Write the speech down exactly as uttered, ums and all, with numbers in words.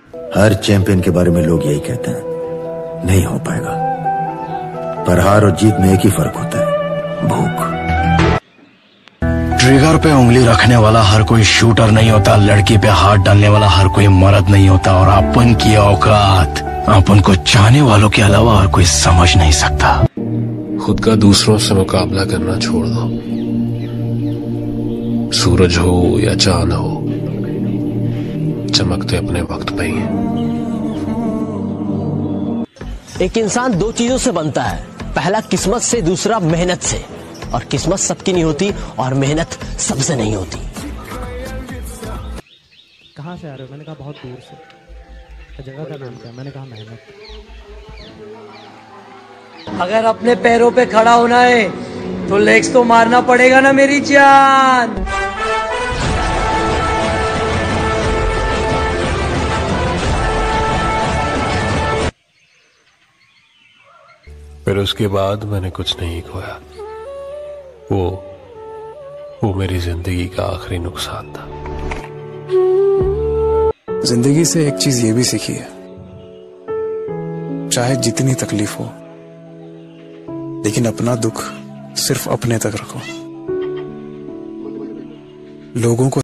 हर champion के बारे में लोग यही कहते हैं, नहीं हो पाएगा। पर हार और जीत में एक ही फर्क होता है, भूख। ट्रिगर पे उंगली रखने वाला हर कोई शूटर नहीं होता, लड़की पे हाथ डालने वाला हर कोई मर्द नहीं होता, और अपन की औकात अपन को चाहने वालों के अलावा और कोई समझ नहीं सकता। खुद का दूसरों से मुकाबला करना छोड़ दो। सूरज हो या चांद हो, चमकते अपने वक्त पे ही हैं। एक इंसान दो चीजों से बनता है, पहला किस्मत से, दूसरा मेहनत से। और किस्मत सबकी नहीं होती और मेहनत सबसे नहीं होती। कहाँ से आ रहे हो? मैंने कहा बहुत दूर से। जगह का नाम क्या? मैंने कहा मेहनत। अगर अपने पैरों पे खड़ा होना है तो लेग्स तो मारना पड़ेगा ना मेरी जान। फिर उसके बाद मैंने कुछ नहीं खोया। वो वो मेरी जिंदगी का आखिरी नुकसान था। जिंदगी से एक चीज ये भी सीखी है, चाहे जितनी तकलीफ हो, लेकिन अपना दुख सिर्फ अपने तक रखो। लोगों को